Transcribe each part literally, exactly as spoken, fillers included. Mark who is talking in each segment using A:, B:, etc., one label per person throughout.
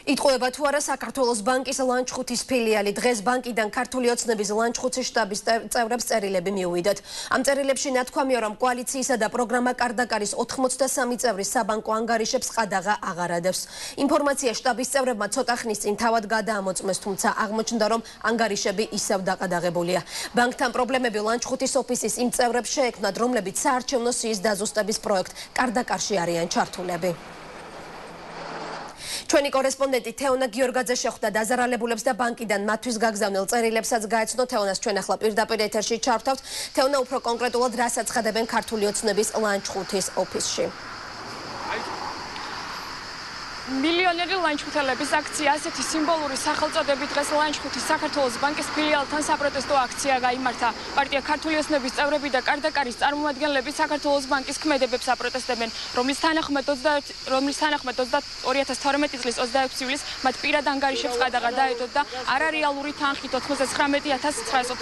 A: იტყუება თუ არა საქართველოს ბანკის ლანჩხუთის ფილიალი დღეს ბანკიდან ქართული ოცნების ლანჩხუთის შტაბის წევრებს წერილები მიუვიდათ. Ამ წერილებში ნათქვამია, რომ კოალიციისა და პროგრამა კარდაკარის ოთხმოცდასამი წევრის საბანკო ანგარიშებს ყადაღა აღარ ადევს. ინფორმაცია შტაბის წევრებმა ცოტა ხნის წინ თავად გადაამოწმეს, თუმცა აღმოჩნდა, რომ ანგარიშები ისევ დაყადაღებულია. ბანკთან პრობლემები ლანჩხუთის ოფისის იმ წევრებს შეექმნათ, რომლებიც საარჩევნო სიის დაზუსტების პროექტ კარდაკარში არიან ჩართულები. ჩვენი კორესპონდენტი თეონა გიორგაძე შეხვდა დაზარალებულებს და ბანკიდან მათთვის გაგზავნილ წერილებსაც გაეცნო. თეონას ჩვენ ახლა პირდაპირ ეთერში ჩართავთ. თეონა, უფრო კონკრეტულად რას აცხადებენ ქართული ოცნების ლანჩხუთის ოფისში?
B: მილიონერი ლანჩხუთელების აქცია ასეთი სიმბოლური სახელწოდებით დღეს ლანჩხუთის საქართველოს ბანკის ფილიალთან საპროტესტო აქცია გაიმართა. პარტია ქართული ოცნების წევრები და კარდაკარის წარმომადგენლები საქართველოს ბანკის ქმედებებს აპროტესტებენ, რომლის თანახმად ორი ათას თორმეტი წლის ოცდაექვსი ივლისს მათ პირად ანგარიშებს ყადაღა დაედოთ და არარეალური თანხით ოცდაათი ათას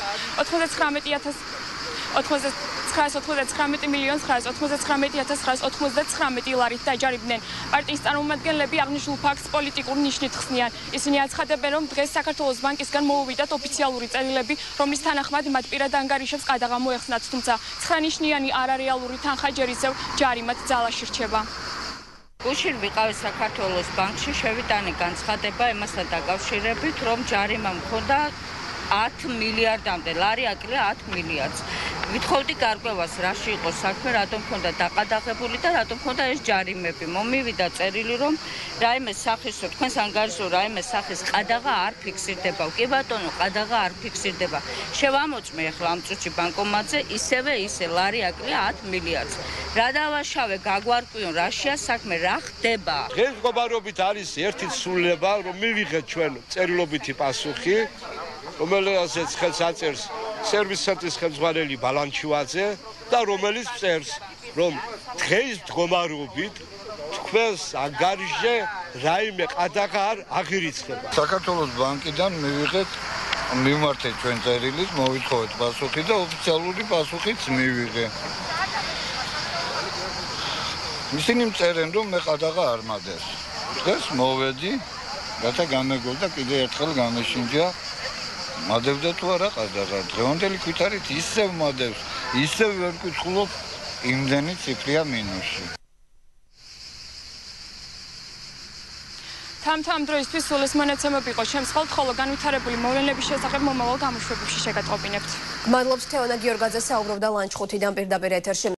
B: ცხრაას ოცდაათი მილიონს ცხრაას ოცდაათი ათას ცხრაას ოცდაათი ლარით დაჯარიმდნენ. პარტიის წარმომადგენლები აღნიშნულ ფაქტს პოლიტიკურ ნიშნით ხსნიან. ისინი აცხადებენ, რომ დღეს საქართველოს ბანკისგან მოუვიდათ ოფიციალური წერილები, რომლის თანახმად მათ პირად ანგარიშებს ყადაღა მოეხსნათ, თუმცა ცხრანიშნიანი არარეალური თანხა ჯერ ისევ ჯარიმად ძალაში რჩება.
C: გუშინ ვიყავი საქართველოს ბანკში, შევიტანე განცხადება იმასთან დაკავშირებით, რომ ჯარიმა მქონდა ათ მილიარდამდე, ლარი აკლია ათ მილიარდს. ვითხოვდი გარკვევას, რაში იყო საქმე, რატომ მქონდა დაყადაღებული და რატომ მქონდა ეს ჯარიმები. მომივიდა წერილი, რომ რაიმე სახის, თქვენს ანგარიშო რაიმე სახის ყადაღა არ ფიქსირდება. კი ბატონო, ყადაღა არ ფიქსირდება. შევამოწმე ახლა ამ წუთში ბანკომატზე, ისევე ისე ლარი აკლია ათ მილიარდს. რა დავაშავე, გაგვარკვიონ, რაშია საქმე, რა ხდება?
D: დღეს მდგომარეობით არის ერთი ცვლილება, რომ მივიღეთ ჩვენ წერილობითი პასუხი, რომელსაც ხელს აწერს სერვის ცენტრის ხელმძღვანელი ბალანჩივაძე და რომელიც წერს, რომ დღეს მდგომარეობით თქვენს ანგარიშზე რაიმე ყადაღა არ აღირიცხება.
E: საქართველოს ბანკიდან მივიღეთ მიმართეთ ჩვენ წერილის, მოვითხოვეთ პასუხი და ოფიციალური პასუხიც მივიღე. ისინი წერენ, რომ მე ყადაღა არ მადევს. დღეს მოვედი, რათა გამეგობრდა კიდე ერთხელ გამეშინჯა. მადევდა თუ არა ყადაღა, დღევანდელი ქვითარით ისევ მადევს, ისევ ვერ ვკითხულობ, იმდენი ციფრია მინუსი.
B: თამთამ დროისთვის სულ ეს მონაცემები იყო შემსხალთ, ხოლო განვითარებული მოვლენების შესახებ მომავალ გამოშვებებში შეგატყობინებთ.
A: გმადლობს თეონა გიორგაძე საუბრობდა ლანჩხუთიდან პირდაპირ ეთერში.